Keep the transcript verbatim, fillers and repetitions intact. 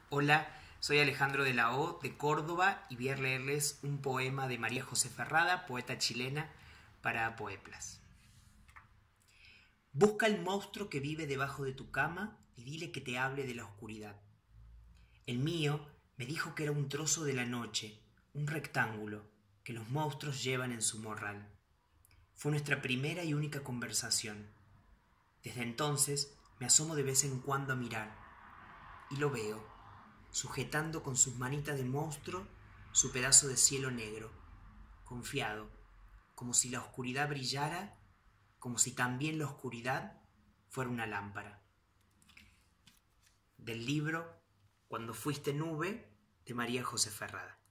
Hola, soy Alejandro de la O de Córdoba y voy a leerles un poema de María José Ferrada, poeta chilena, para Poeplas. Busca el monstruo que vive debajo de tu cama y dile que te hable de la oscuridad. El mío me dijo que era un trozo de la noche, un rectángulo que los monstruos llevan en su morral. Fue nuestra primera y única conversación. Desde entonces me asomo de vez en cuando a mirar y lo veo, sujetando con sus manitas de monstruo su pedazo de cielo negro, confiado, como si la oscuridad brillara, como si también la oscuridad fuera una lámpara. Del libro Cuando fuiste nube, de María José Ferrada.